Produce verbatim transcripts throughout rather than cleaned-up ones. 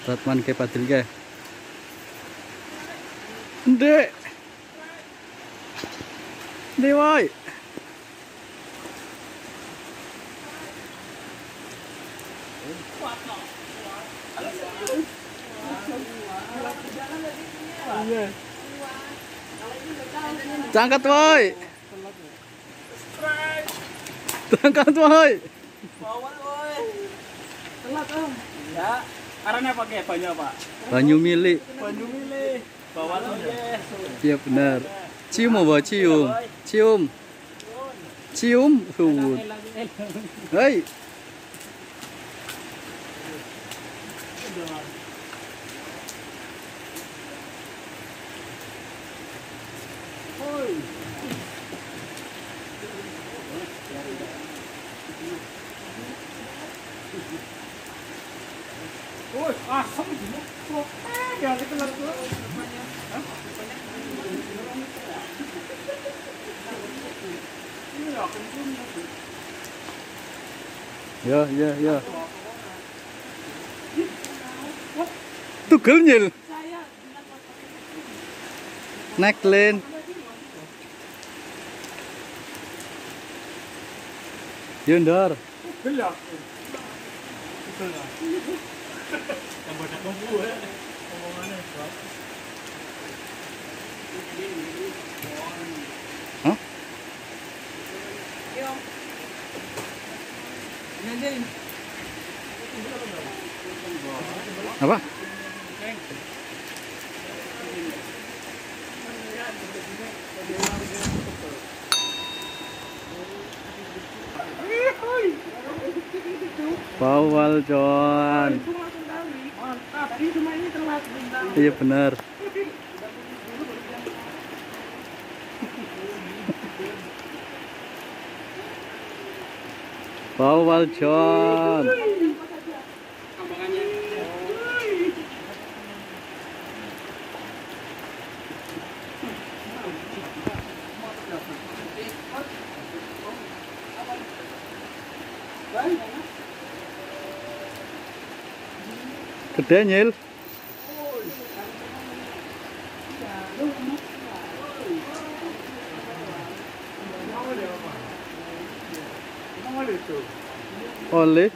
Ratman ke Padil ke. Ndek. Ndek woi. Cangkat woi. Cangkat woi. Bawal woi. Telat om. Ya. Karena pakai banyu apa? Banyu milik. Banyu milik. Bawal ya. Iya benar. Cium apa cium? Cium. Cium. Hei. Woi, asam gini. Eh, ya itu lah tuh. Hah? Ya, ya, ya. Tugel nyil. Neklin. Yundar. Gelap. Gelap. Yang banyak ngomong ya. Ngomongannya, Bro. Hah? Yo. Nyanyiin. Apa? Bawal John. Tapi cuma ini telat. Iya benar. Bawal John. Gede nyil. Oleh.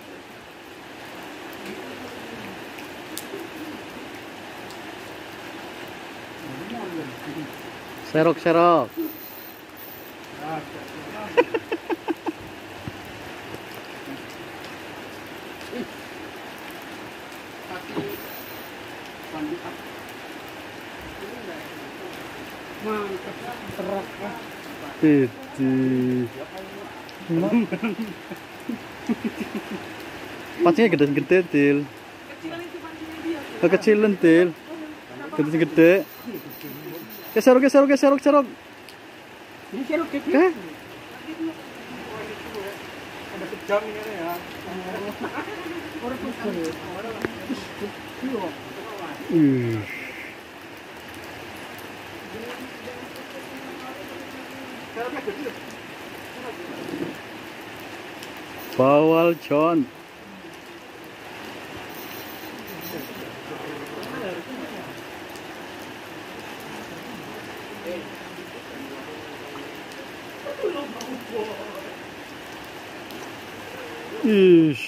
Serok-serok. Titi. Pancingnya gede-gede, Til. Kecilan, Til. Gede-gede. Keserok, keserok, keserok, keserok. Ini serok gitu. Oke. Ada kejam ini ya. Orang pusing. Ih. Bawal John. Ish.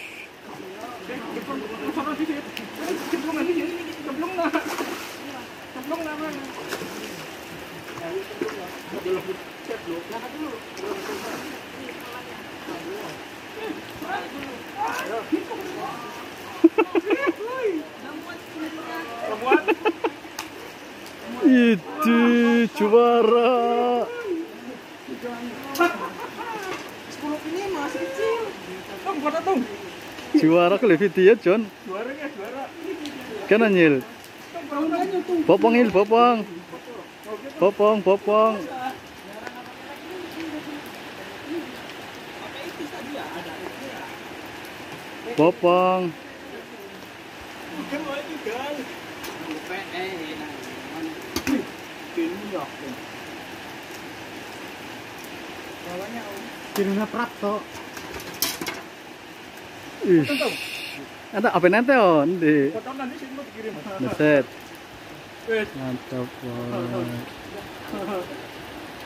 Itu juara. sepuluh ini masih kecil. Tong, buat tong. Juara ke Levitia, John. Juara ya, juara. Kan Anyil. Bopong il, bopong. Bopong, bopong. Bopong. Kiruna Prapto. Ish. Anda apa nanti on di Foto nanti sih mau dikirim. Buset. Wes. Mantap, boy.